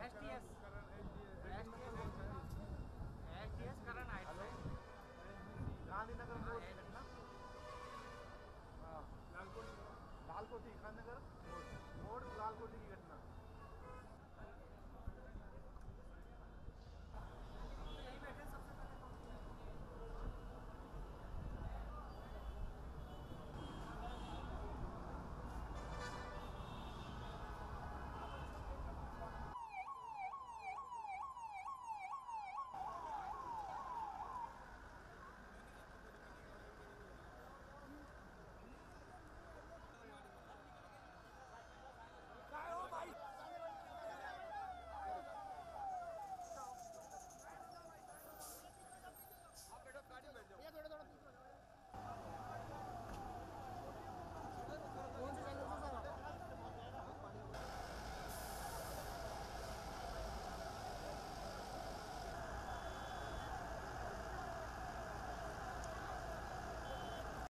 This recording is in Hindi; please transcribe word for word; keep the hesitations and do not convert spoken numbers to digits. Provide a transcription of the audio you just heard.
S T S S T S Karan heights Gandhinagar मोड़ ना। हाँ लालकोठी लालकोठी गांधीनगर मोड़ लालकोठी की